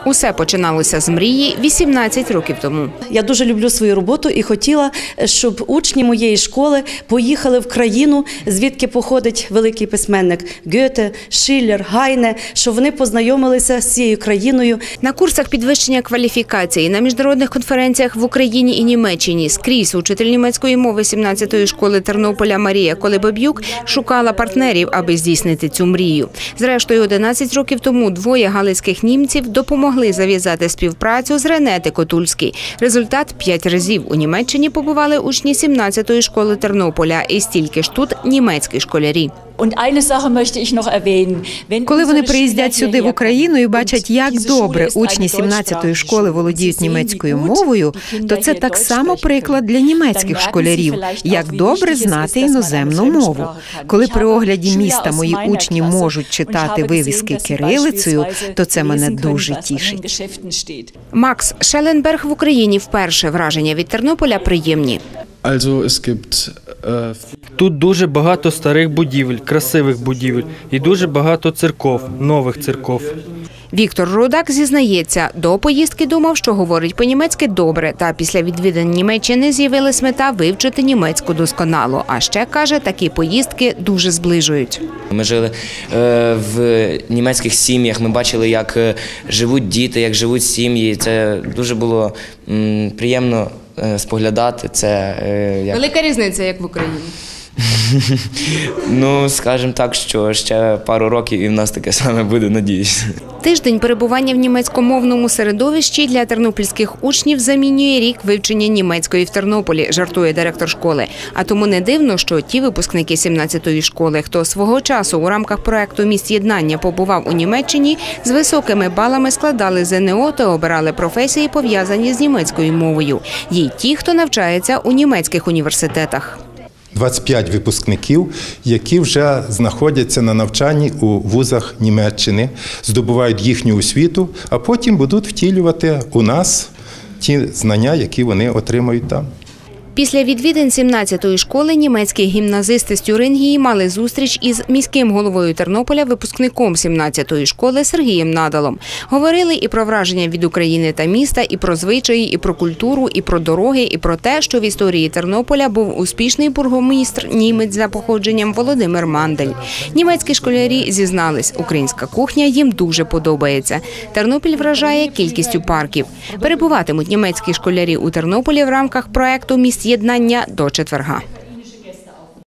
Усе починалося з мрії 18 років тому. Я дуже люблю свою роботу і хотіла, щоб учні моєї школи поїхали в країну, звідки походить великий письменник Гьоте, Шиллер, Гайне, щоб вони познайомилися з цією країною. На курсах підвищення кваліфікації, на міжнародних конференціях в Україні і Німеччині скрізь учитель німецької мови 17-ї школи Тернополя Марія Колебаб'юк шукала партнерів, аби здійснити цю мрію. Зрештою, 11 років тому двоє галицьких німців допомогли зав'язати співпрацю з Рене Котульський. Результат – 5 разів у Німеччині побували учні 17-ї школи Тернополя і стільки ж тут німецькі школярі. Коли вони приїздять сюди в Україну і бачать, як добре учні 17-ї школи володіють німецькою мовою, то це так само приклад для німецьких школярів, як добре знати іноземну мову. Коли при огляді міста мої учні можуть читати вивіски кирилицею, то це мене дуже тішить. Макс Шелленберг в Україні вперше. Враження від Тернополя приємні. Тут дуже багато старих будівель, красивих будівель і дуже багато церков, нових церков. Віктор Рудак зізнається, до поїздки думав, що говорить по-німецьки добре, та після відвідин Німеччини з'явилась мета вивчити німецьку досконало. А ще, каже, такі поїздки дуже зближують. Ми жили в німецьких сім'ях, ми бачили, як живуть діти, як живуть сім'ї. Це дуже було приємно споглядати. Велика різниця, як в Україні. Ну, скажімо так, що ще пару років і в нас таке саме буде, надіюсь. Тиждень перебування в німецькомовному середовищі для тернопільських учнів замінює рік вивчення німецької в Тернополі, жартує директор школи. А тому не дивно, що ті випускники 17-ї школи, хто свого часу у рамках проекту «Міст єднання» побував у Німеччині, з високими балами складали ЗНО та обирали професії, пов'язані з німецькою мовою. Є й ті, хто навчається у німецьких університетах. 25 випускників, які вже знаходяться на навчанні у вузах Німеччини, здобувають їхню освіту, а потім будуть втілювати у нас ті знання, які вони отримають там. Після відвідин 17-ї школи німецькі гімназисти з Тюрингії мали зустріч із міським головою Тернополя, випускником 17-ї школи Сергієм Надалом. Говорили і про враження від України та міста, і про звичаї, і про культуру, і про дороги, і про те, що в історії Тернополя був успішний бургомістр німець за походженням Володимир Мандель. Німецькі школярі зізнались, українська кухня їм дуже подобається. Тернопіль вражає кількістю парків. Перебуватимуть німецькі школярі у Тернополі в рамках проекту «Міст єднання» до четверга.